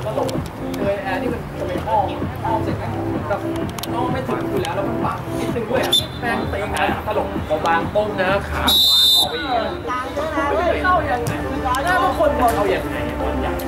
ตลกเลยแอร์ที่มันจะไปอ้อมเสร็จแล้วแบบอ้อมไม่ถึงอยู่แล้วมันปังนิดนึงด้วยอ่ะแม่งตีกันตลกพอบางต้นนะขาขวาออกไปอีกไม่เข้ายังไงแล้วบางคนเข้ายังไงบอลใหญ่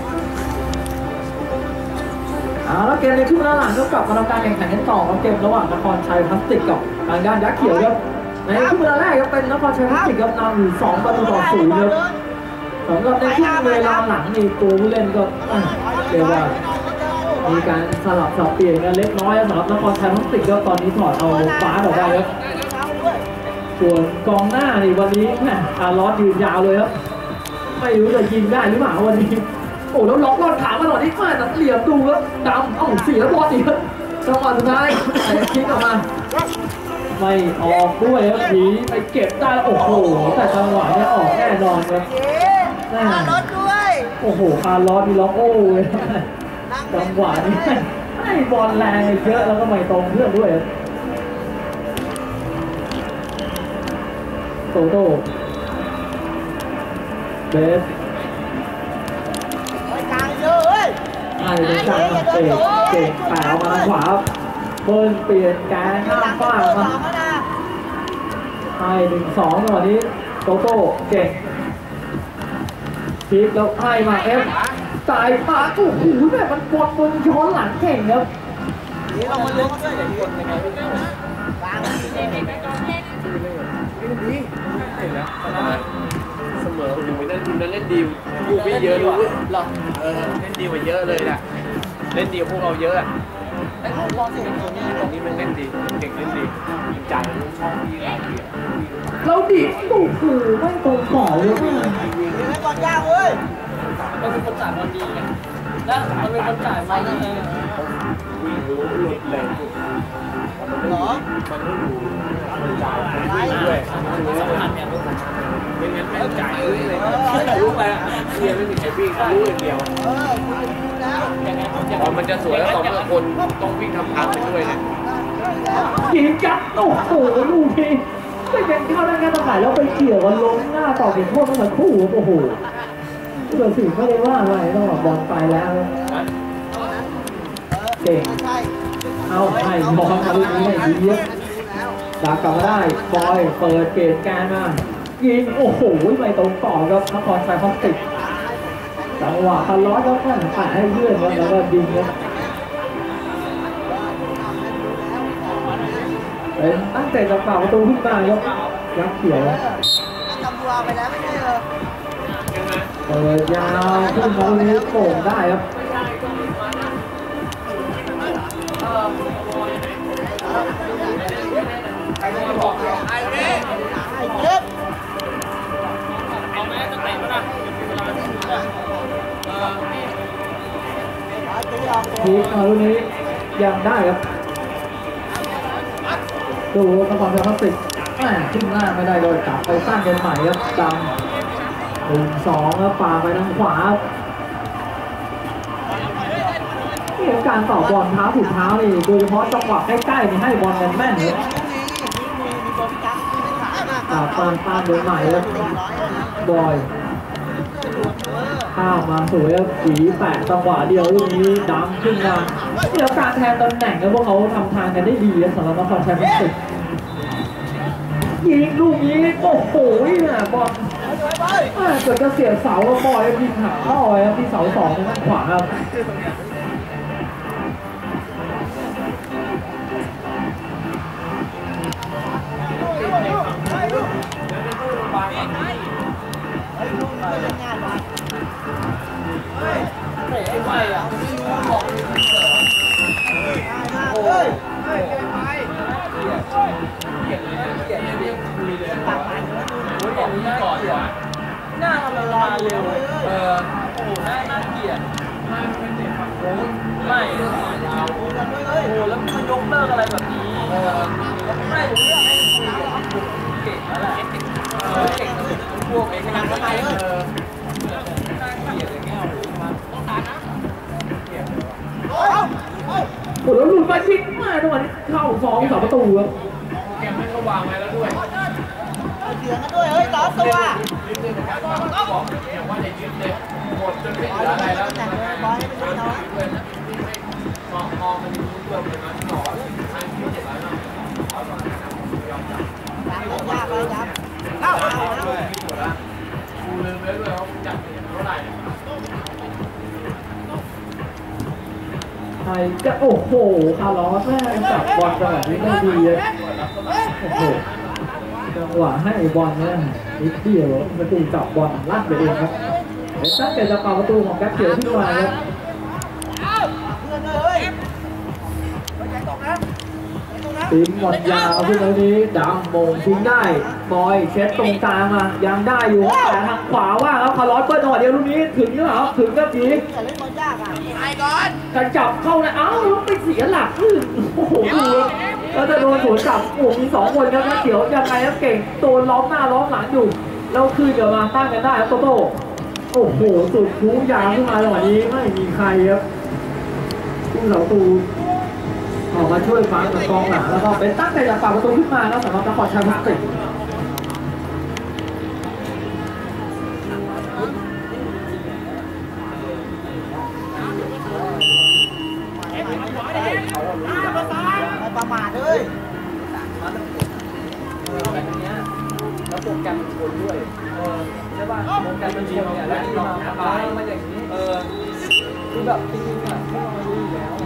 แล้วเกมในครึ่งหลังก็กลับมาทำการแข่งขันกันต่อเกมระหว่างนครชัยพลาสติกกับทางด้านยักษ์เขียวครับในครึ่งแรกก็เป็นนครชัยพลาสติกครับนำอยู่2-0ครับสำหรับในครึ่งเวลาหลังนี่ตัวผู้เล่นก็เรียกว่ามีการสลับสับเปลี่ยนกันเล็กน้อยสำหรับนครชัยพลาสติกก็ตอนนี้ถอดเอาฟ้าออกได้ครับส่วนกองหน้านี่วันนี้แหมล้อยืนยาวเลยครับไม่รู้จะยิงได้หรือเปล่าวันนี้โอ้แล้วล็อกรอดขามาหน่อยนี่มาแต่เหลี่ยมดูแล้วดำเสียบอลอีกครับจังหวะสุดท้ายแต่คิดออกมาไม่ออกด้วยครับหนีไปเก็บได้โอ้โหแต่จังหวะนี้ออกแน่นอนครับรถด้วยโอ้โหคาร์ลอสมีล็อกโอ้ยจังหวะนี้ให้บอลแรงเยอะแล้วก็ไม่ตรงเพื่อนด้วยโตโต้เบสให้เป็นการเตะเก่งแปะมาทางขวาเบิ้ลเปลี่ยนแกนข้ามฟ้ามาให้1-2จังหวะนี้โตโต้เก่งพลิกแล้วให้มาเอฟจ่ายมาโอ้โหแบบมันบอลบนย้อนหลังเก่งครับนี่เรามาเล่นด้วยอย่างนี้ยังไงไม่รู้เสมออยู่นั่นทีมนั้นเล่นดีกูไม่เยอะรู้หรอเล่นดีกว่าเยอะเลยนะเล่นดีพวกเราเยอะอ่ะไอ้พวกบอลสิคนนี้ตรงนี้มันเล่นดีเก่งเล่นดีจ่ายช่องที่เราเดียวเราดิโอ้โหไม่ตรงต่อเลยยิงให้บอลยากเว้ยมันเป็นคนจ่ายบอลดีไงนะมันเป็นคนจ่ายบอลดีวิ่งรู้หลุดเลยหรอมันรู้มันจ่ายด้วยสำคัญเนี่ยไม่งั้นไม่จ่ายเลยรู้ไปเชียร์ไม่มีใครวิ่งรู้อย่างเดียวพอมันจะสวยแล้วต่อเมื่อคนต้องวิ่งทำทางไปด้วยเนี่ยยิงจับโอ้โหลูกนี้ไม่เป็นเข้าได้แค่ตะข่ายแล้วไปเกี่ยวกันล้มหน้าต่อถึงโทษตั้งแต่คู่โอ้โหเกิดสิ่งไม่ได้ว่าอะไรต้องบอลไปแล้วเก่งเอาให้บอลมาลูกนี้ให้ดีเยอะดักกลับมาได้บอยเปิดเกมการมายิงโอ้โหไม่ตรงต่อครับนครชัยพลาสติกจังหวะคันล้อก็แค่แปะให้เพื่อนแล้วก็ยิงครับเป็นตั้งแต่จะฝ่าประตูขึ้นมาครับยักษ์เขียวทำตัวไปแล้วไม่ใช่เหรอเปิดยาวขึ้นมาตรงนี้โป่งได้ครับทีมเรานี้ยังได้ครับดูนครชัยพลาสติกขึ้นหน้าไม่ได้โดยกลับไปตั้งกันใหม่ครับดัง1-2แล้วป่าไปทางขวาที่การต่อบอลเท้าถูกเท้านี่โดยเฉพาะจังหวะใกล้ๆนี่ให้บอลกันแม่นเลยตามโดยใหม่แล้วบอยข้าวมาสวยแล้วสีแปะจังหวะเดียวลูกนี้ดำขึ้นมาที่แล้วการแทนตำแหน่งแล้วพวกเขาทำทางกันได้ดีสำหรับนครชัยพลาสติกยิงลูกนี้โอ้โหเนี่ยบอลเกิดจะเสียเสาแล้วบอยยิงหักเข้าไปครับที่เสา2ทางขวาครับหน้าทำมันมาเร็วโอ้น่าเกลียดไม่โอ้แล้วมันยกเลิกอะไรแบบนี้ไม่ผมอยากให้เก่งแล้วแหละเก่งพวกไอ้ขนาดนั้นน่าเกลียดอย่างเงี้ยต้องทานนะโอ้แล้วหลุดมายิงมาจังหวะนี้เข้า2 ประตูครับแกไม่ก็วางไว้แล้วด้วยเสียงกันด้วยเฮ้ยต่อตัวว่าในยึดเลยบอดจนไม่เหลืออะไรแล้วแต่งเลยบอยไม่ใช่เรามองมันรวมเลยนะหนอนทางที่700เนาะเอาตอนนั้นนะผมยอมจับยากเลยยับเอาด้วยกูลืมไปด้วยว่าจับเท่าไหร่ไทยจะโอ้โหคาร์ลอสแม่จับบอลแบบนี้ไม่ดีเลยโอ้โหจังหวะให้บอลเนี่ยนิดเดียวประตูจับบอลลากไปเองครับเดี๋ยวตั้งแต่จะเป่าประตูของแก๊ปเขียวที่มาครับเพื่อนเลยใจตกนะทิ้งบอลยาวขึ้นตรงนี้ดำมงทิ้งได้บอยเช็ดตรงกลางมายังได้อยู่แต่ทางขวาว่าครับคาร์ลอสเปิดจังหวะเดียวลูกนี้ถึงหรือเปล่าถึงก็จีอย่าเล่นบอลยากอ่ะการจับเข้านะเอ้าแล้วไปเสียหลักโอ้โหดูแล้วจะโดนสวนกลับโอ้มี2คนครับเขียวยังไงครับเก่งโดนล้อมหน้าล้อมหลังอยู่แล้วคืนเดี๋ยวมาตั้งกันได้ครับโตโต้โอ้โหสุดคูยาวขึ้นมาจังหวะนี้ไม่มีใครครับผู้เสาตูออกมาช่วยฟังกับกองหลังแล้วก็เป็นตั้งใจจะฝากประตูขึ้นมาแล้วสำหรับนครชัยพลาสติกไม่ประมาทเลยแล้วโปรแกรมชนด้วยใช่ป่ะโปรแกรมมันชนเนี่ยแล้วที่มามาอย่างนี้คือแบบจริงๆอ่ะที่เรารู้อยู่แล้ว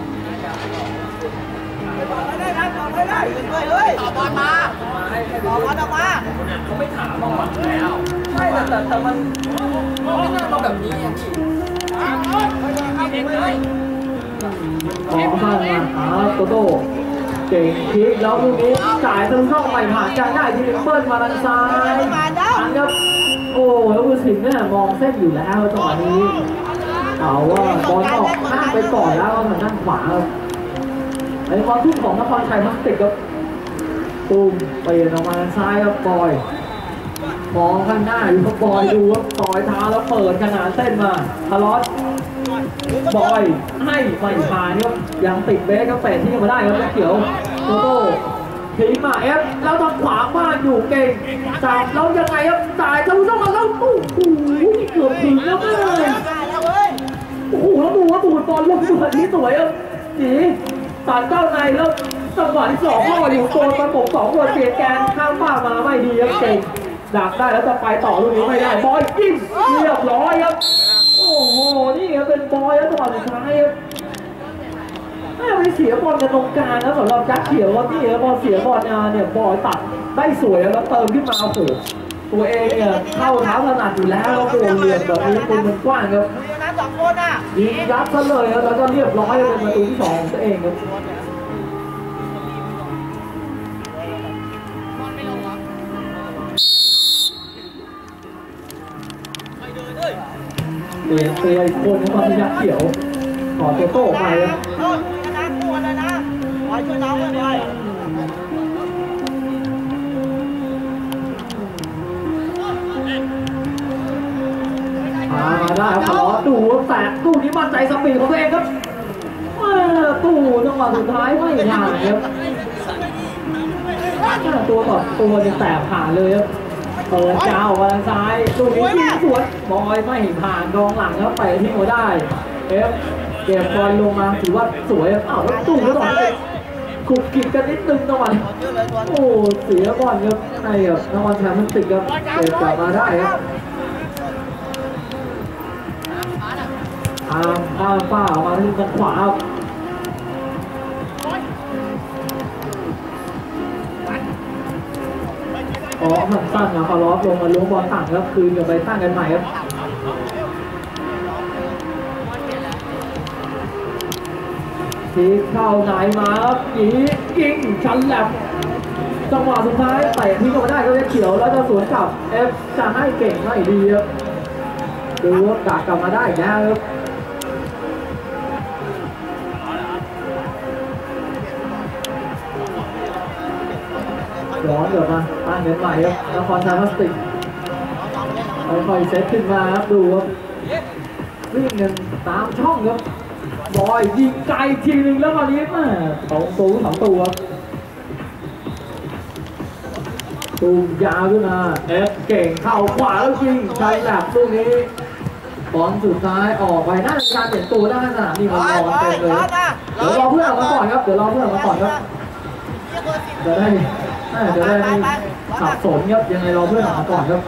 ได้นะต่อได้ได้ด้วยเลยต่อบอลมาต่อบอลออกมาเขาไม่ถามเราแล้วใช่แต่มันไม่น่ามาแบบนี้อ่ะพี่เลยออกข้างมาโตโต้เก่งพลิกแล้วลูกนี้จ่ายทะลุช่องใหม่ผ่านการได้ที่เบิ้ลมาทางซ้ายอันครับโอ้แล้วผู้สิงห์เนี่ยมองเส้นอยู่แล้วจังหวะนี้เอาว่าบอลออกข้างไปก่อนแล้วทางด้านขวาไอ้บอลทุ่มของนครชัยพลาสติกครับตูมเปลี่ยนออกมาทางซ้ายครับบอยมองข้างหน้าอยู่ครับบอยดูครับต่อยเท้าแล้วเปิดขนาดเส้นมาคาร์ลอสบอยให้ไม่ผ่านครับยังติดเบสครับเตะที่มาได้ครับเขียวโตโต้ทิ้งมาเอฟแล้วทางขวาบ้านอยู่เก่งจับแล้วยังไงครับจ่ายทะลุช่องมาแล้วโอ้โหเกือบถึงแล้วเลยโอ้โหแล้วดูว่าตูดบอลลงตัวนี้สวยครับจีตัดเข้าในแล้วจังหวะที่2ล่ออยู่ตัวประกบ2ตัวเปลี่ยนแกนข้ามฟ้ามาไม่ดีครับเก่งดักได้แล้วจะไปต่อลูกนี้ไม่ได้บอยยิงเรียบร้อยครับโอ้โหนี่ครับเป็นบอยแล้วจังหวะสุดท้ายครับไม่เสียบอลกันตรงกลางแล้วสำหรับยักษ์เขียวว่านี่ครับบอลเสียบอลเนี่ยบอยตัดได้สวยแล้วเติมขึ้นมาโอ้โหตัวเองเนี่ยเข้าเท้าถนัดอยู่แล้วแล้วตัวเรียนแบบนี้คุณมันกว้างครับนะ2 คนอ่ะยิงยัดซะเลยครับแล้วก็เรียบร้อยเป็นประตูที่2ของตัวเองครับเปลี่ยนตัวอีกคนนะตอนที่ยักษ์เขียวขอตัวโต้ไปครับโทษนะกลัวเลยนะบอยช่วยน้องเลยบอยมาได้ครับขอดูแต่ตู้นี้มั่นใจสปีดของตัวเองครับตู้จังหวะสุดท้ายไม่ผ่านครับตัวต่อตัวจะแตกผ่านเลยครับเปิดเจ้ามาทางซ้ายตู้นี้ยิงสวนบอยไม่ผ่านกองหลังแล้วไปที่หัวได้เอฟเก็บบอลลงมาถือว่าสวยอ้าวแล้วตู้ก็ต่อไปขุกขิดกันนิดนึงจังหวะโอ้เสียบอลครับในครับนครชัยพลาสติกครับเก็บกลับมาได้ครับข้ามฝ้าออกมาที่ทางขวาอ๋อสั้นๆนะคาร์ลอสลงมาล้วงบอลต่างครับคืนกลับไปตั้งกันใหม่ครับทีเข้าไหนมาครับยิงชันแหลมจังหวะสุดท้ายเตะที่เข้ามาได้ก็จะเขียวแล้วจะสวนกลับเอฟจะให้เก่งไม่ดีครับดูว่าดักกลับมาได้นะครับร้อนเดี๋ยวมาตั้งเงินใหม่ครับนครชัยพลาสติกค่อยๆเซตขึ้นมาครับดูครับวิ่งเงินตามช่องครับบอยยิงไกลทีนึงแล้วตอนนี้มา2 ตัวตูมยาวขึ้นมาเอฟเก่งเข้าขวาแล้วยิงใช้แบบลูกนี้บอลสุดท้ายออกไปน่าจะการเปลี่ยนตัวด้านสนามนี่มันรอกันเต็มเลยเดี๋ยวรอเพื่อนออกมาก่อนครับเดี๋ยวรอเพื่อนออกมาก่อนครับจะได้ไม่สับสนครับยังไงรอเพื่อนออกมาก่อนครับ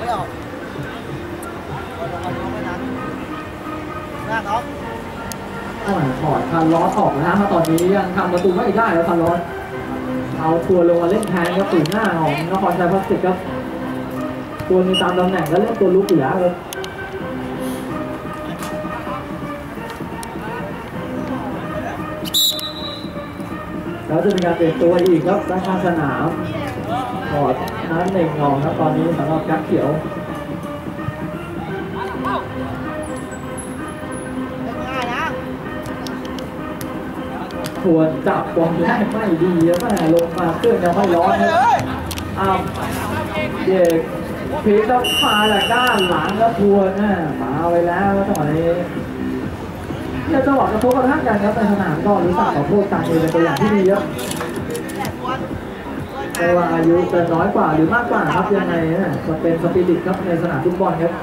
ถอดคาร์ลอสออกนะฮะตอนนี้ยังทำประตูไม่ได้แล้วคาร์ลอสเอาตัวลงมาเล่นแทนครับตื่นหน้าของนครชัยพลาสติกครับตัวมีตามตำแหน่งแล้วเล่นตัวลุกอยู่แล้วครับแล้วจะมีการเปลี่ยนตัวอีกครับด้านข้างสนามถอดนั้นเองงองครับตอนนี้สำหรับยักษ์เขียวควรจับบอลแรกไม่ดีแล้วแม่ลงมาเครื่องยังไม่ร้อนครับเด็กพีต้องมาจากด้านหลังแล้วทวนมาไว้แล้วจังหวะนี้เนี่ยจังหวะกระทบกระทั่งกันครับในสนามก็รู้สึกขอโทษกันเองเป็นตัวอย่างที่ดีครับไม่ว่าอายุจะน้อยกว่าหรือมากกว่าครับยังไงมันเป็นสปิริตครับในสนามฟุตบอลครับ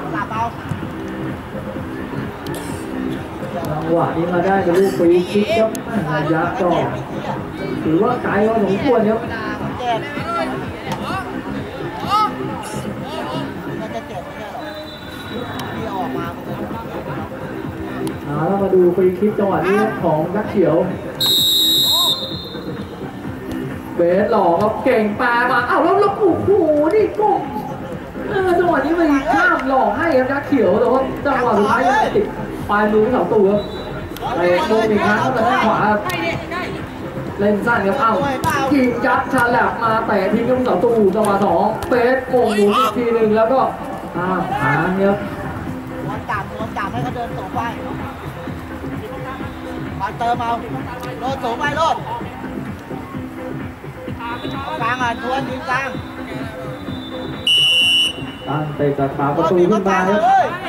จังหวะนี้มาได้เป็นลูกฟรีคิกครับระยะก็ถือว่าไกลพอสมควรครับแล้วมาดูฟรีคิกจังหวะนี้ของยักษ์เขียวเบสหล่อครับเก่งปลามาแล้วโอ้โหนี่กงจังหวะนี้มันข้ามหลอกให้ครับยักษ์เขียวแต่ว่าจังหวะสุดท้ายยังติดปลายมือเสาตู้ครับไปโดนอีกครั้งก็ไปด้านขวาเล่นสั้นครับยิงยัดฉลับมาแต่ทิ้งกับเสาตู้จังหวะ2เบสโป่งหมุนอีกทีหนึ่งแล้วก็หางครับโดนจับให้เขาเดินสูงไปบอลเติมเอาโดนสูงไปโดนกลางทวนยิงกลางตั้งเตะจากปากประตูขึ้นมาครับ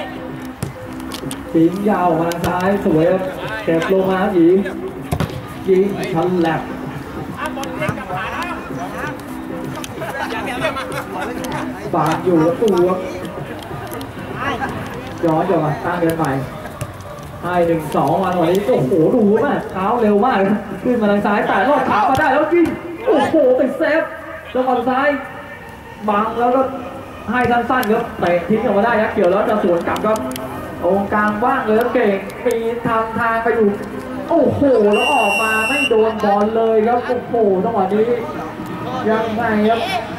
ทิ้งยาวมาทางซ้ายสวยครับเก็บลงมายิงชันแหลกปากอยู่แล้วตู้ครับย้อนเดี๋ยวมาตั้งเดินใหม่ให้1-2มาหน่อยนี้โอ้โหดูมากเท้าเร็วมากขึ้นมาทางซ้ายแต่รอดขามาได้แล้วยิงโอ้โหติดเซฟจังหวะซ้ายบังแล้วก็ให้สั้นๆครับเตะทิ้งออกมาได้ยักษ์เขียวแล้วจะสวนกลับครับตรงกลางว่างเลยเก่งมีทางไปอยู่โอ้โหแล้วออกมาไม่โดนบอลเลยครับโอ้โหจังหวะนี้ยังไงครับ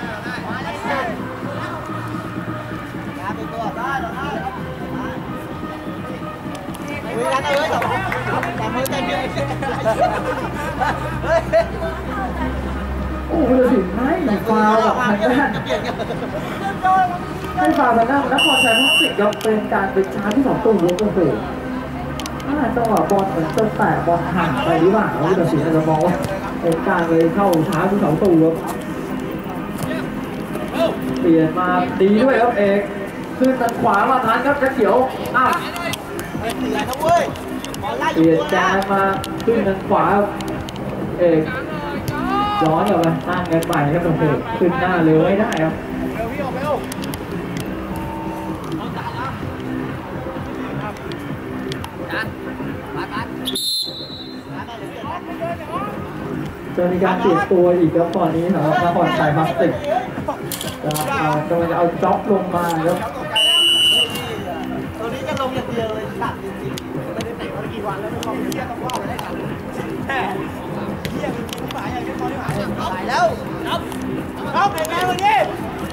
โอ้โหถึงให้ฟาวแบบทางด้านให้ฟาวทางด้านนครชัยพลาสติกครับเป็นการเป็นช้าที่2ตู้โอ้โหจังหวะบอลเหมือนจะแตะบอลห่างไปหรือเปล่าผู้ตัดสินอาจจะมองว่าเป็นการเลยเข้าช้าที่2ตู้ครับเปลี่ยนมาดีด้วยครับเอกขึ้นทางขวามาทันครับจะเขียวเปลี่ยนแกนมาขึ้นทางขวาเอกย้อนกลับมาตั้งกันใหม่ครับโอ้โหขึ้นหน้าเร็วไม่ได้ครับจะมีการเปลี่ยนตัวอีกครับตอนนี้สำหรับนครชัยพลาสติกกำลังจะเอาจ็อกลงมาครับตัวนี้จะลงอย่างเดียวเลยตัดจริงๆไม่ได้เตะมากี่วันแล้วไม่ต้องเที่ยวต้องว่าไปได้กันแค่เที่ยวจริงๆฝ่ายอย่างนี้เขาไม่หายตายแล้วเอาไปไงวันนี้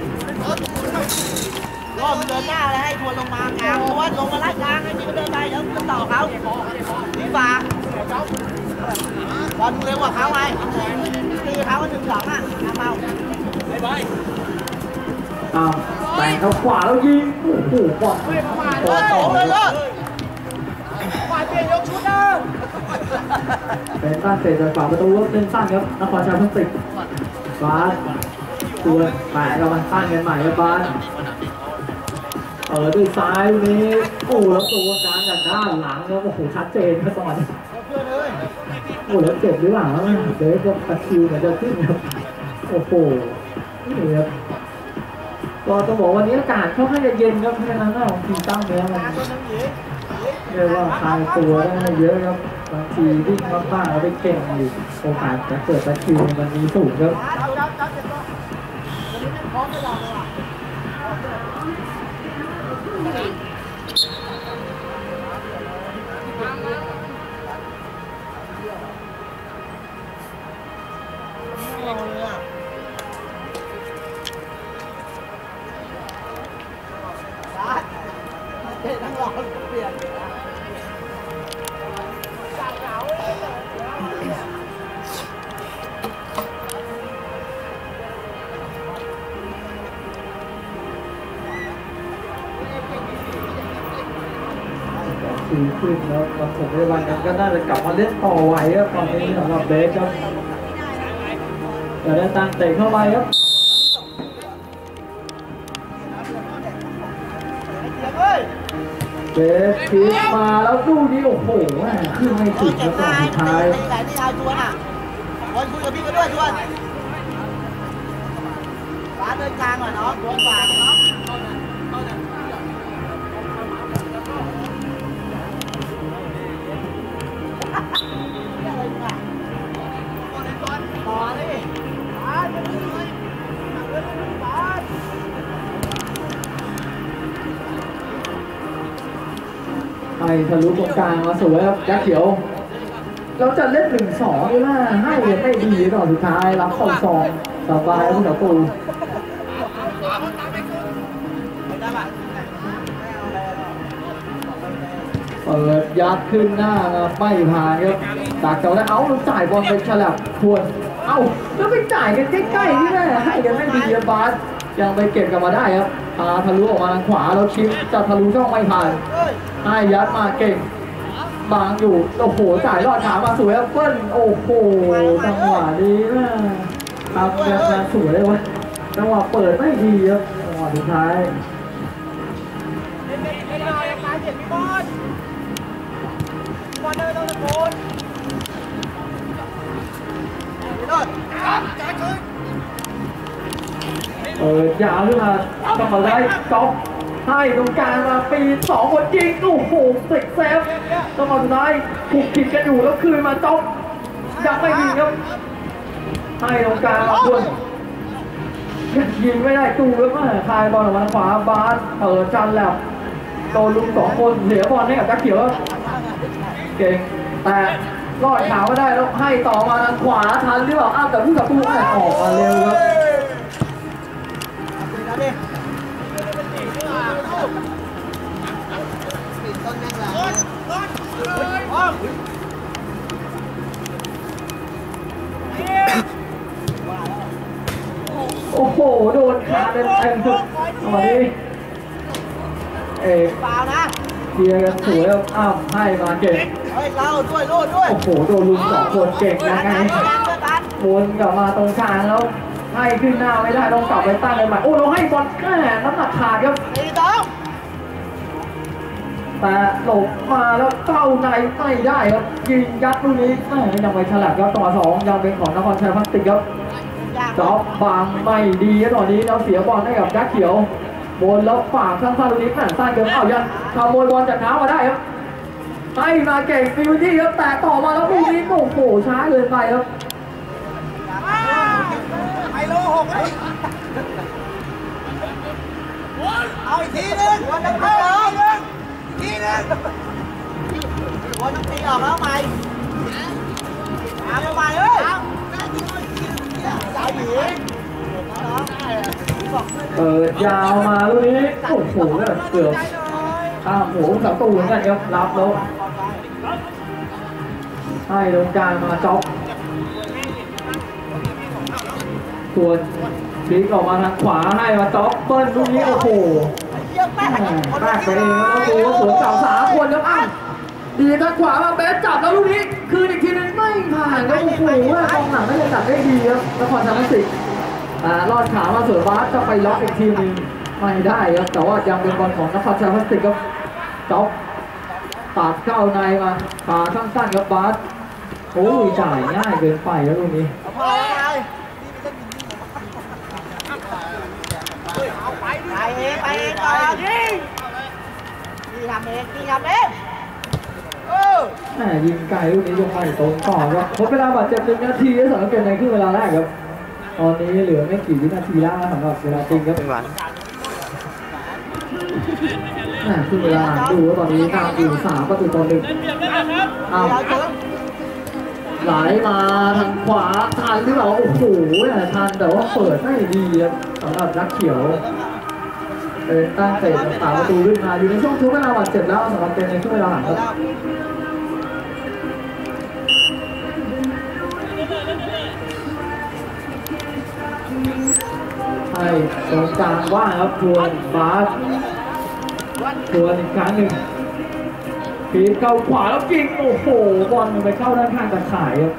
รอบเดินหน้าเลยให้ทวนลงมากลางทวนลงมาไล่กลางให้พี่เขาเดินไปเดี๋ยวจะต่อเขาพี่ฝากบอลเร็วกว่าเขาไงตีเขาก็1-2เอาแต่งเขาขวาแล้วยิงโอ้โหบอลต่อเลยขวาเปลี่ยนยกชุดเดิมเป็นตั้งเตะจากฝั่งประตูเล่นสั้นครับนครชัยพลาสติกบาสตัวแปะกำลังตั้งกันใหม่ครับบาสด้วยซ้ายนี้โอ้แล้วตัวกลางจากด้านหลังครับโอ้โหชัดเจนครับตอนนี้โอ้แล้วเจ็บหรือเปล่าเดี๋ยวก็ตะคิวเหมือนจะขึ้นครับโอ้โหนี่ครับก็ต้องบอกวันนี้อากาศค่อนข้างจะเย็นครับเพราะฉะนั้นของทีมตั้งเนื้อมันเรียกว่าคลายตัวได้เยอะครับบางทีวิ่งมากๆแล้วไปเก่งอยู่โอกาสจะเกิดตะคริวมันมีสูงครับทั้งหลอดเปลี่ยนดีขึ้นแล้วผมในวันนั้นก็น่าจะกลับมาเล่นต่อไหวครับตอนนี้สำหรับเบสครับจะได้ตั้งเตะเข้าไปครับเบสคิดมาแล้วดูดิโอ้โหขึ้นไม่ถึงแล้วตอนสุดท้ายไหนที่เอาชวนอ่ะวันคุยกับพี่ก็ด้วยชวนฟ้าเดินกลางหน่อยเนาะชวนฟ้าเนาะต่อนี่ฟ้าจะไม่เลยฟ้าไปทะลุตรงกลางมาสวยครับยักษ์เขียวเราจะเล่น1-2หรือว่าให้ไม่ดีต่อสุดท้ายรับเข้าซองสบายผู้ต่อตูเปิดยัดขึ้นหน้าไม่ผ่านครับจากเจ้าได้เอาจ่ายบอลไปฉลับทวนเอาแล้วไปจ่ายกันใกล้ๆนี่แม่ให้กันไม่ดีบาสยังไปเก็บกันมาได้ครับทะลุออกมาทางขวาแล้วชิปจะทะลุช่องไม่ผ่านให้ยัดมาเก่งบางอยู่โอ้โหจ่ายรอดขามาสวยครับเปิ้ลโอ้โหจังหวะนี้นะทำงานสวยเลยวะจังหวะเปิดไม่ดีครับจังหวะสุดท้ายยาวขึ้นมาต้องมาได้ก๊อฟให้ตรงกลางมาปี2คนยิงโอ้โหติดเซฟต้องมาสุดท้ายถูกผิดกันอยู่แล้วคืนมาจ๊อบยังไม่ยิงครับให้ตรงกลางคุณยิงไม่ได้ตูแล้วมาคายบอลออกมาขวาบาสจันแหลบโดนลุง2คนเสียบอลให้กับจักรเขียวเก่งแต่รอดขาวไม่ได้แล้วให้ต่อมาทางขวาทันหรือเปล่าอ้าวแต่ผู้ต่อสู้ออกมาเร็วครับโอ้โหโดนขาเต็มสุดวันนี้เปล่านะเกียร์กันสวยอ้าวให้มาเก่งเฮ้ยเราด้วยโอ้โหโดนลุม2คนเก่งยังไงวนกลับมาตรงกลางแล้วให้ขึ้นหน้าไม่ได้ต้องกลับไปตั้งเลยใหม่โอ้เราให้บอลแค่น้ำหนักขาดครับแต่หลบมาแล้วเข้าในไม่ได้ครับยิงยัดลูกนี้ยังไม่ฉลับครับต่อ2ยังเป็นของนครชัยพลาสติกครับจ๊อบบางไม่ดีตอนนี้เราเสียบอลให้กับยักษ์เขียวบนแล้วฝากสั้นๆลูกนี้สั้นเกินเอายันขโมยบอลจากเท้ามาได้ครับให้มาเก่งฟิวตี้ครับแต่ต่อมาแล้วลูกนี้โอ้โหช้าเกินไปครับไฮโล6เอาอีกทีนึงวันน้ำตีออกทีนึงวันน้ำตีออกแล้วใหม่เอาใหม่เฮ้ยสายหนียาวมาลูกนี้โอ้โหเกือบข้ามหัวประตูเหมือนกันครับรับแล้วให้ตรงกลางมาจ๊อบส่วนพลิกออกมาทางขวาให้มาจ๊อบเปิ้ลลูกนี้โอ้โหแรกไปเองแล้วดูว่าสวนเก่า3 คนแล้วอ้าวดีทางขวามาเบสจับแล้วลูกนี้คืนอีกทีนึงไม่ผ่านก็โอ้โหกองหลังไม่ได้จับได้ดีครับนครชัยพลาสติกรอดขามาสวนบาสจะไปล็อกอีกทีนึงไม่ได้ครับแต่ว่ายังเป็นบอลของนครชัยพลาสติกครับจ๊อบตัดเข้าในมาขาสั้นๆกับบาสโอ้ยจ่ายง่ายเกินไปแล้วลูกนี้เองก่อนยิงนี่ทำเองแหมยิงไกลลูกนี้ยกไปตรงก่อนครับหมดเวลาบาดเจ็บ1 นาทีสำหรับเกมในครึ่งเวลาแรกครับตอนนี้เหลือไม่กี่วินาทีแล้วสำหรับเวลาจริงครับครึ่งเวลาดูว่าตอนนี้นำอยู่3-1เอาไหลมาทางขวาทันหรือเปล่าโอ้โหทันแต่ว่าเปิดไม่ดีครับสำหรับนักเขียวเป็นตั้งเตะต่างประตูขึ้นมาอยู่ในช่วงทุกเวลาบาดเจ็บแล้วสำหรับเกมในช่วงเวลาหลังครับให้ตรงกลางว่างครับทวนบาสทวนอีกครั้งหนึ่งปีนเข้าขวาแล้วยิงโอ้โหบอลมันไปเข้าด้านข้างตะข่ายครับ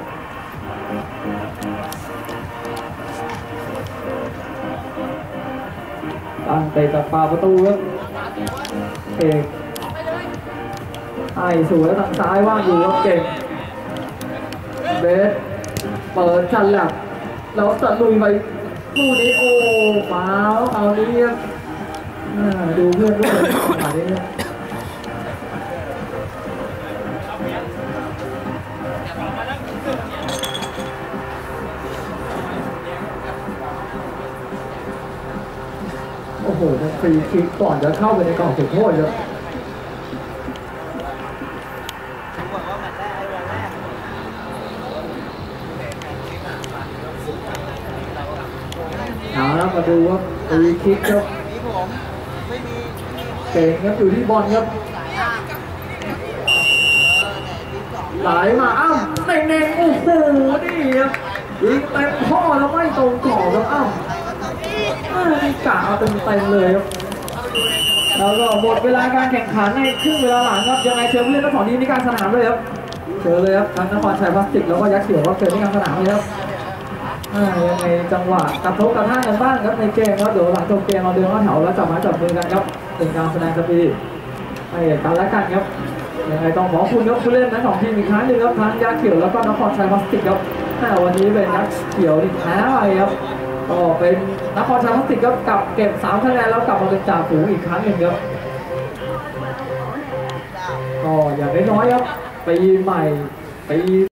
ตั้งเตะจากปาประตูครับเอกไอ้สวยทางซ้ายว่างอยู่ครับเก่งเบสเปิดจันหลับแล้วจะลุยไปลูกนี้โอ้ฟาวเอานี้ครับดูเพื่อนด้วยมาดิโอ้โหมันฟรีคิกก่อนจะเข้าไปในกล่องจุดโทษเลยเอาแล้วมาดูว่าฟรีคิกครับเก่งครับอยู่ที่บอลครับไหลมาอ้าวเน่งๆโอ้โหนี่ครับยิงเต็มข้อแล้วไม่ตรงกรอบครับอ้าวนี่กะเอาเต็มเลยครับแล้วก็หมดเวลาการแข่งขันในครึ่งเวลาหลังครับยังไงเชิญผู้เล่นทั้งสองทีมที่กลางสนามเลยครับเชิญเลยครับทั้งนครชัยพลาสติกแล้วก็ยักษ์เขียวก็เชิญที่กลางสนามเลยครับยังไงจังหวะกระทบกระทั่งกันบ้างครับในเกมครับเดี๋ยวหลังจบเกมเราเดินเข้าแถวแล้วจับไม้จับมือกันครับเป็นการแสดงสปิริตให้กันและกันครับยังไงต้องขอบคุณครับผู้เล่นทั้งสองทีมอีกครั้งหนึ่งครับทั้งยักษ์เขียวแล้วก็นครชัยพลาสติกครับวันนี้เป็นยักษ์เขียวที่แพ้ไปครับก็เป็นนครชัยพลาสติกครับกลับเก็บ3 คะแนนแล้วกลับมาเป็นจ่าฝูงอีกครั้งหนึ่งครับก็อย่างน้อยๆครับปีใหม่ปี